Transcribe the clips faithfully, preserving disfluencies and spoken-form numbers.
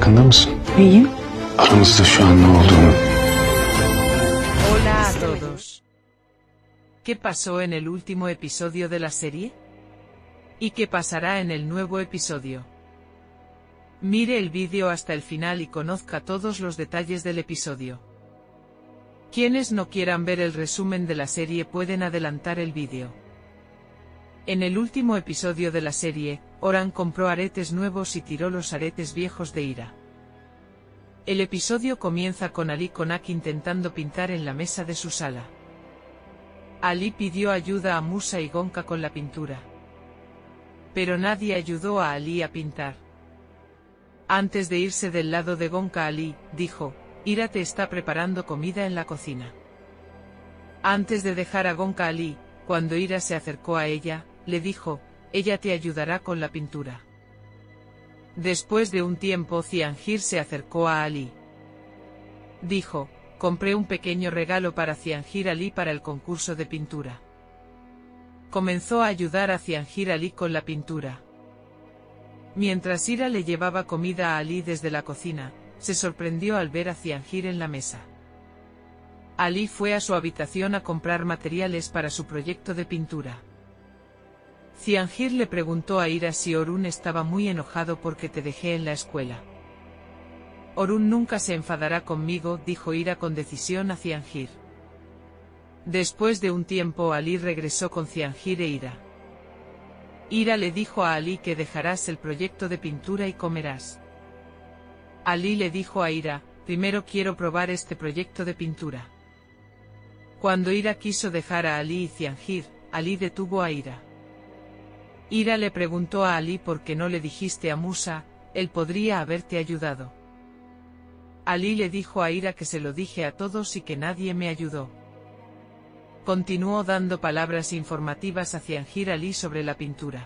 farkında mısın? Neyim? Aramızda şu an ne olduğunu. Hola a todos. ¿Qué pasó en el último episodio de la serie? ¿Y qué pasará en el nuevo episodio? Mire el vídeo hasta el final y conozca todos los detalles del episodio. Quienes no quieran ver el resumen de la serie pueden adelantar el vídeo. En el último episodio de la serie, Oran compró aretes nuevos y tiró los aretes viejos de ira. El episodio comienza con Ali Konak intentando pintar en la mesa de su sala. Ali pidió ayuda a Musa y Gonka con la pintura. Pero nadie ayudó a Ali a pintar. Antes de irse del lado de Gonka, Ali dijo: Ira te está preparando comida en la cocina. Antes de dejar a Gonka, Ali, cuando Ira se acercó a ella, le dijo: ella te ayudará con la pintura. Después de un tiempo Cianjir se acercó a Ali. Dijo: compré un pequeño regalo para Cianjir Ali para el concurso de pintura. Comenzó a ayudar a Cianjir Ali con la pintura. Mientras Ira le llevaba comida a Ali desde la cocina, se sorprendió al ver a Cianjir en la mesa. Ali fue a su habitación a comprar materiales para su proyecto de pintura. Cianjir le preguntó a Ira si Orun estaba muy enojado porque te dejé en la escuela. Orun nunca se enfadará conmigo, dijo Ira con decisión a Cianjir. Después de un tiempo Ali regresó con Cianjir e Ira. Ira le dijo a Ali que dejarás el proyecto de pintura y comerás. Ali le dijo a Ira: primero quiero probar este proyecto de pintura. Cuando Ira quiso dejar a Ali y Cianjir, Ali detuvo a Ira. Ira le preguntó a Ali por qué no le dijiste a Musa, él podría haberte ayudado. Ali le dijo a Ira que se lo dije a todos y que nadie me ayudó. Continuó dando palabras informativas a Cianjir Ali sobre la pintura.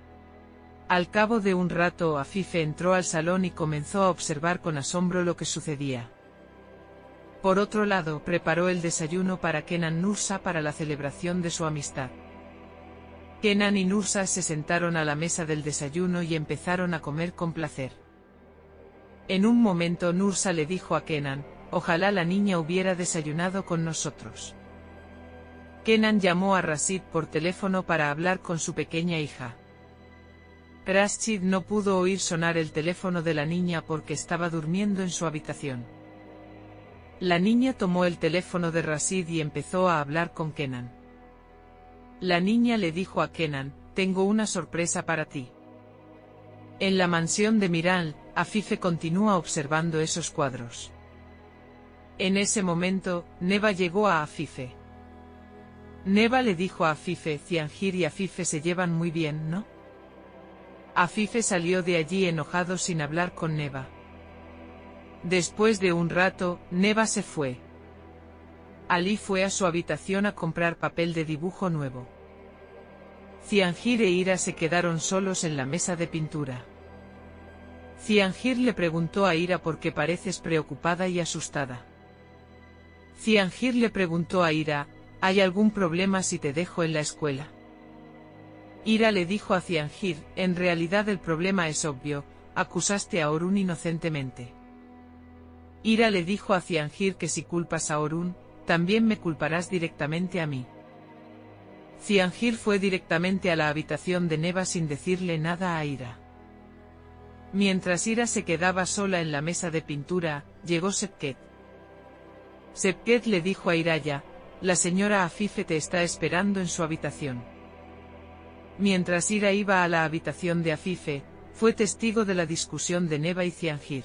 Al cabo de un rato Afife entró al salón y comenzó a observar con asombro lo que sucedía. Por otro lado, preparó el desayuno para Kenan Nursa para la celebración de su amistad. Kenan y Nursa se sentaron a la mesa del desayuno y empezaron a comer con placer. En un momento Nursa le dijo a Kenan: ojalá la niña hubiera desayunado con nosotros. Kenan llamó a Rashid por teléfono para hablar con su pequeña hija. Rashid no pudo oír sonar el teléfono de la niña porque estaba durmiendo en su habitación. La niña tomó el teléfono de Rashid y empezó a hablar con Kenan. La niña le dijo a Kenan: tengo una sorpresa para ti. En la mansión de Miran, Afife continúa observando esos cuadros. En ese momento, Neva llegó a Afife. Neva le dijo a Afife: Cianjir y Afife se llevan muy bien, ¿no? Afife salió de allí enojado sin hablar con Neva. Después de un rato, Neva se fue. Ali fue a su habitación a comprar papel de dibujo nuevo. Cianjir e Ira se quedaron solos en la mesa de pintura. Cianjir le preguntó a Ira por qué pareces preocupada y asustada. Cianjir le preguntó a Ira: ¿hay algún problema si te dejo en la escuela? Ira le dijo a Cianjir: en realidad el problema es obvio, acusaste a Orun inocentemente. Ira le dijo a Cianjir que si culpas a Orun, también me culparás directamente a mí. Cianjir fue directamente a la habitación de Neva sin decirle nada a Ira. Mientras Ira se quedaba sola en la mesa de pintura, llegó Sepket. Sepket le dijo a Iraya: la señora Afife te está esperando en su habitación. Mientras Ira iba a la habitación de Afife, fue testigo de la discusión de Neva y Cianjir.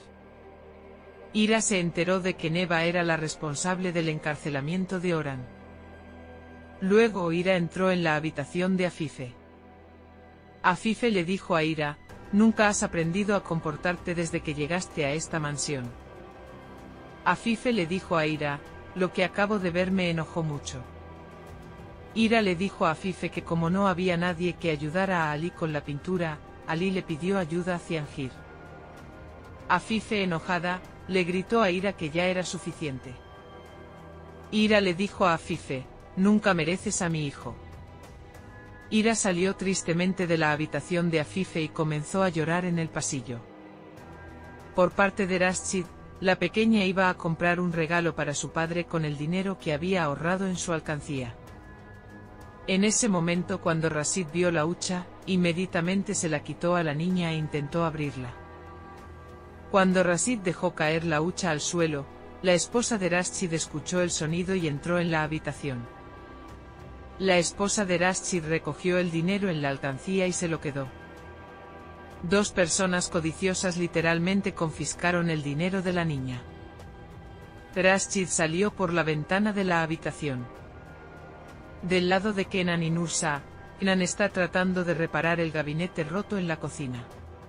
Ira se enteró de que Neva era la responsable del encarcelamiento de Oran. Luego Ira entró en la habitación de Afife. Afife le dijo a Ira: nunca has aprendido a comportarte desde que llegaste a esta mansión. Afife le dijo a Ira: lo que acabo de ver me enojó mucho. Ira le dijo a Afife que como no había nadie que ayudara a Ali con la pintura, Ali le pidió ayuda a Cianjir. Afife, enojada, le gritó a Ira que ya era suficiente. Ira le dijo a Afife: nunca mereces a mi hijo. Ira salió tristemente de la habitación de Afife y comenzó a llorar en el pasillo. Por parte de Rashid, la pequeña iba a comprar un regalo para su padre con el dinero que había ahorrado en su alcancía. En ese momento, cuando Rashid vio la hucha, inmediatamente se la quitó a la niña e intentó abrirla. Cuando Rashid dejó caer la hucha al suelo, la esposa de Rashid escuchó el sonido y entró en la habitación. La esposa de Rashid recogió el dinero en la alcancía y se lo quedó. Dos personas codiciosas literalmente confiscaron el dinero de la niña. Rashid salió por la ventana de la habitación. Del lado de Kenan y Nursa, Kenan está tratando de reparar el gabinete roto en la cocina.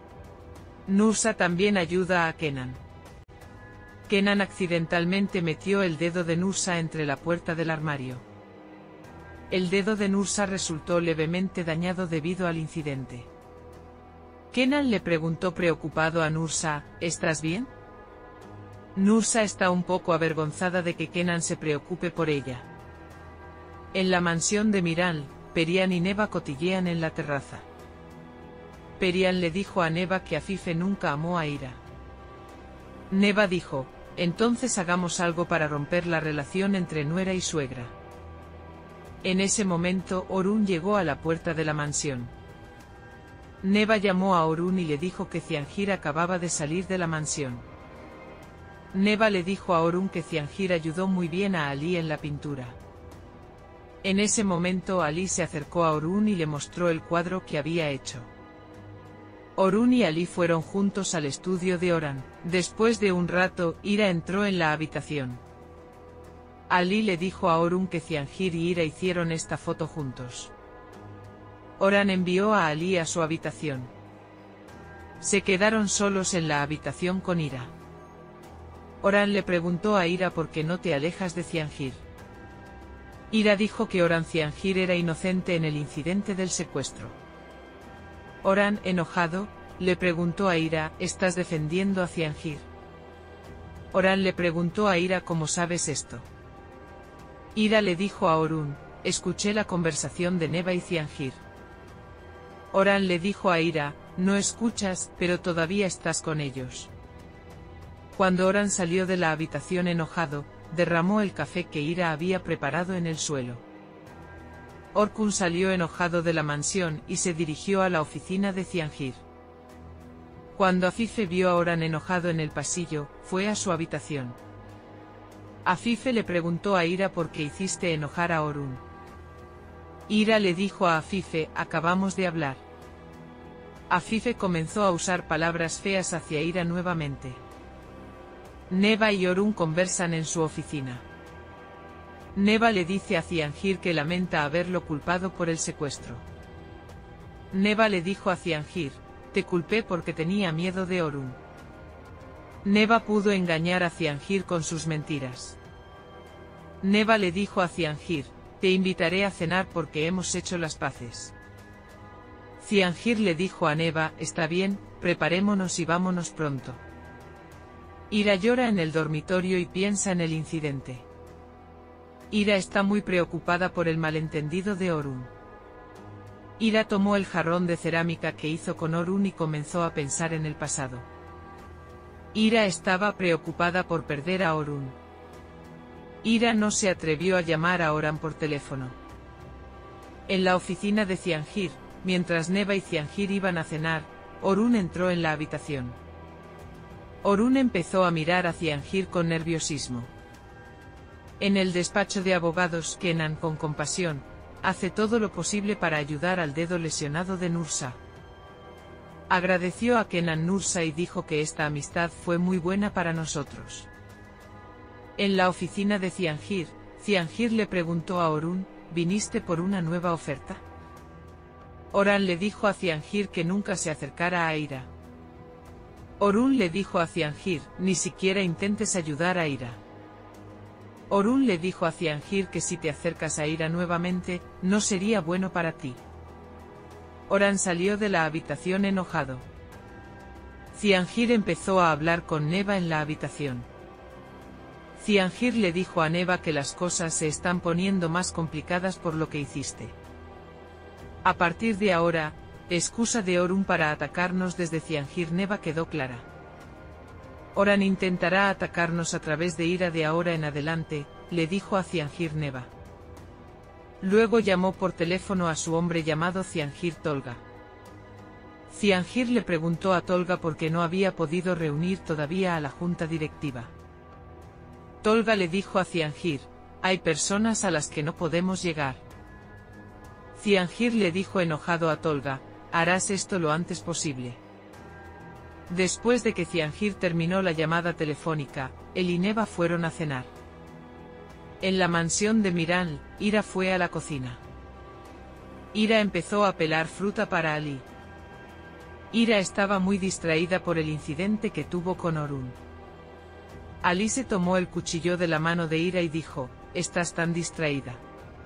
Nursa también ayuda a Kenan. Kenan accidentalmente metió el dedo de Nursa entre la puerta del armario. El dedo de Nursa resultó levemente dañado debido al incidente. Kenan le preguntó preocupado a Nursa, ¿estás bien? Nursa está un poco avergonzada de que Kenan se preocupe por ella. En la mansión de Miran, Perihan y Neva cotillean en la terraza. Perihan le dijo a Neva que Afife nunca amó a Ira. Neva dijo, entonces hagamos algo para romper la relación entre nuera y suegra. En ese momento Orun llegó a la puerta de la mansión. Neva llamó a Orun y le dijo que Cianjir acababa de salir de la mansión. Neva le dijo a Orun que Cianjir ayudó muy bien a Ali en la pintura. En ese momento Ali se acercó a Orun y le mostró el cuadro que había hecho. Orun y Ali fueron juntos al estudio de Oran. Después de un rato, Ira entró en la habitación. Ali le dijo a Orun que Cianjir y Ira hicieron esta foto juntos. Oran envió a Ali a su habitación. Se quedaron solos en la habitación con Ira. Oran le preguntó a Ira por qué no te alejas de Cianjir. Ira dijo que Oran Cianjir era inocente en el incidente del secuestro. Oran, enojado, le preguntó a Ira, ¿estás defendiendo a Cianjir? Oran le preguntó a Ira cómo sabes esto. Ira le dijo a Orun, escuché la conversación de Neva y Cianjir. Oran le dijo a Ira, no escuchas, pero todavía estás con ellos. Cuando Oran salió de la habitación enojado, derramó el café que Ira había preparado en el suelo. Orkun salió enojado de la mansión y se dirigió a la oficina de Cianjir. Cuando Afife vio a Oran enojado en el pasillo, fue a su habitación. Afife le preguntó a Ira por qué hiciste enojar a Orun. Ira le dijo a Afife, acabamos de hablar. Afife comenzó a usar palabras feas hacia Ira nuevamente. Neva y Orun conversan en su oficina. Neva le dice a Cianjir que lamenta haberlo culpado por el secuestro. Neva le dijo a Cianjir, te culpé porque tenía miedo de Orun. Neva pudo engañar a Cianjir con sus mentiras. Neva le dijo a Cianjir, te invitaré a cenar porque hemos hecho las paces. Cianjir le dijo a Neva, está bien, preparémonos y vámonos pronto. Ira llora en el dormitorio y piensa en el incidente. Ira está muy preocupada por el malentendido de Orun. Ira tomó el jarrón de cerámica que hizo con Orun y comenzó a pensar en el pasado. Ira estaba preocupada por perder a Orun. Ira no se atrevió a llamar a Oran por teléfono. En la oficina de Cianjir, mientras Neva y Cianjir iban a cenar, Orun entró en la habitación. Orun empezó a mirar a Cianjir con nerviosismo. En el despacho de abogados, Kenan, con compasión, hace todo lo posible para ayudar al dedo lesionado de Nursa. Agradeció a Kenan Nursa y dijo que esta amistad fue muy buena para nosotros. En la oficina de Cianjir, Cianjir le preguntó a Orun, ¿viniste por una nueva oferta? Oran le dijo a Cianjir que nunca se acercara a Ira. Orun le dijo a Cianjir, ni siquiera intentes ayudar a Ira. Orun le dijo a Cianjir que si te acercas a Ira nuevamente, no sería bueno para ti. Oran salió de la habitación enojado. Cianjir empezó a hablar con Neva en la habitación. Cianjir le dijo a Neva que las cosas se están poniendo más complicadas por lo que hiciste. A partir de ahora, excusa de Orun para atacarnos desde Cianjir Neva quedó clara. Oran intentará atacarnos a través de Ira de ahora en adelante, le dijo a Cianjir Neva. Luego llamó por teléfono a su hombre llamado Cianjir Tolga. Cianjir le preguntó a Tolga por qué no había podido reunir todavía a la junta directiva. Tolga le dijo a Cianjir, hay personas a las que no podemos llegar. Cianjir le dijo enojado a Tolga, harás esto lo antes posible. Después de que Cianjir terminó la llamada telefónica, él y Neva fueron a cenar. En la mansión de Miran, Ira fue a la cocina. Ira empezó a pelar fruta para Ali. Ira estaba muy distraída por el incidente que tuvo con Orun. Ali se tomó el cuchillo de la mano de Ira y dijo, estás tan distraída.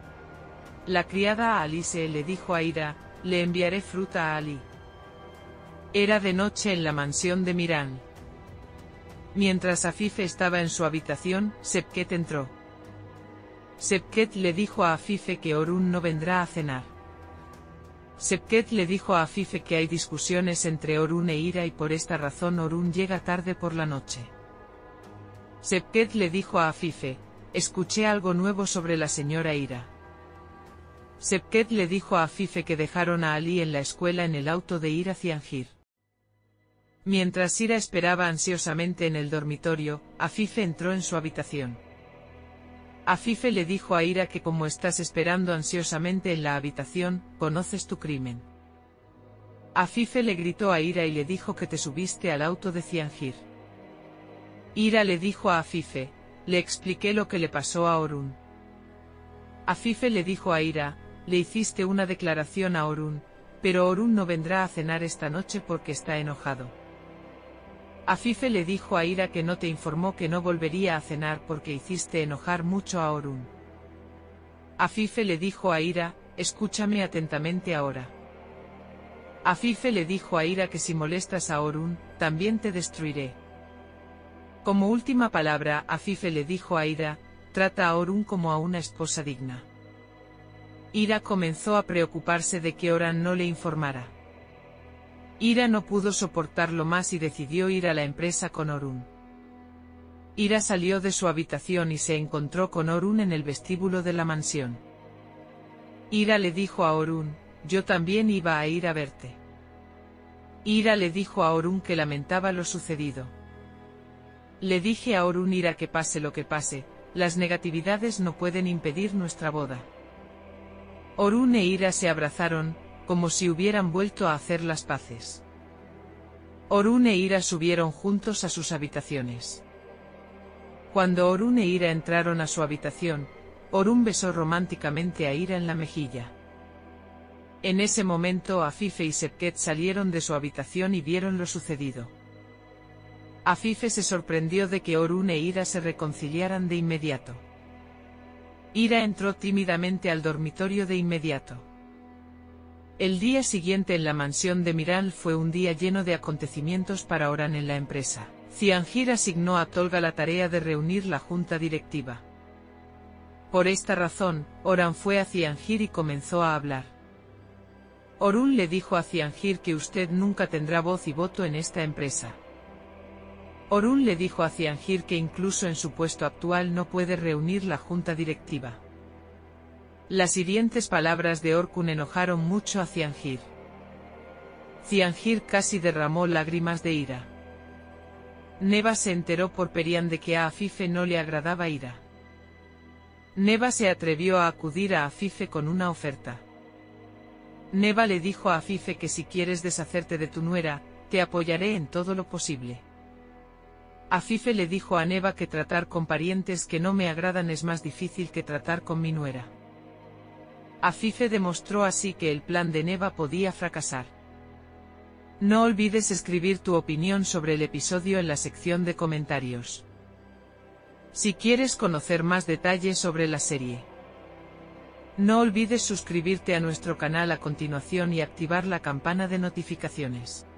La criada a Alice le dijo a Ira, le enviaré fruta a Ali. Era de noche en la mansión de Miran. Mientras Afife estaba en su habitación, Şevket entró. Şevket le dijo a Afife que Orun no vendrá a cenar. Şevket le dijo a Afife que hay discusiones entre Orun e Ira y por esta razón Orun llega tarde por la noche. Şevket le dijo a Afife, escuché algo nuevo sobre la señora Ira. Şevket le dijo a Afife que dejaron a Ali en la escuela en el auto de Ira Cianjir. Mientras Ira esperaba ansiosamente en el dormitorio, Afife entró en su habitación. Afife le dijo a Ira que como estás esperando ansiosamente en la habitación, conoces tu crimen. Afife le gritó a Ira y le dijo que te subiste al auto de Cianjir. Ira le dijo a Afife, le expliqué lo que le pasó a Orun. Afife le dijo a Ira, le hiciste una declaración a Orun, pero Orun no vendrá a cenar esta noche porque está enojado. Afife le dijo a Ira que no te informó que no volvería a cenar porque hiciste enojar mucho a Orun. Afife le dijo a Ira, escúchame atentamente ahora. Afife le dijo a Ira que si molestas a Orun, también te destruiré. Como última palabra, Afife le dijo a Ira, trata a Orun como a una esposa digna. Ira comenzó a preocuparse de que Oran no le informara. Ira no pudo soportarlo más y decidió ir a la empresa con Orun. Ira salió de su habitación y se encontró con Orun en el vestíbulo de la mansión. Ira le dijo a Orun, yo también iba a ir a verte. Ira le dijo a Orun que lamentaba lo sucedido. Le dije a Orun Ira que pase lo que pase, las negatividades no pueden impedir nuestra boda. Orun e Ira se abrazaron, como si hubieran vuelto a hacer las paces. Orun e Ira subieron juntos a sus habitaciones. Cuando Orun e Ira entraron a su habitación, Orun besó románticamente a Ira en la mejilla. En ese momento Afife y Şevket salieron de su habitación y vieron lo sucedido. Afife se sorprendió de que Orun e Ira se reconciliaran de inmediato. Ira entró tímidamente al dormitorio de inmediato. El día siguiente en la mansión de Miran fue un día lleno de acontecimientos para Oran en la empresa. Cianjir asignó a Tolga la tarea de reunir la junta directiva. Por esta razón, Oran fue a Cianjir y comenzó a hablar. Orun le dijo a Cianjir que usted nunca tendrá voz y voto en esta empresa. Orun le dijo a Cianjir que incluso en su puesto actual no puede reunir la junta directiva. Las hirientes palabras de Orkun enojaron mucho a Cianjir. Cianjir casi derramó lágrimas de ira. Neva se enteró por Perian de que a Afife no le agradaba Ira. Neva se atrevió a acudir a Afife con una oferta. Neva le dijo a Afife que si quieres deshacerte de tu nuera, te apoyaré en todo lo posible. Afife le dijo a Neva que tratar con parientes que no me agradan es más difícil que tratar con mi nuera. Afife demostró así que el plan de Neva podía fracasar. No olvides escribir tu opinión sobre el episodio en la sección de comentarios. Si quieres conocer más detalles sobre la serie, no olvides suscribirte a nuestro canal a continuación y activar la campana de notificaciones.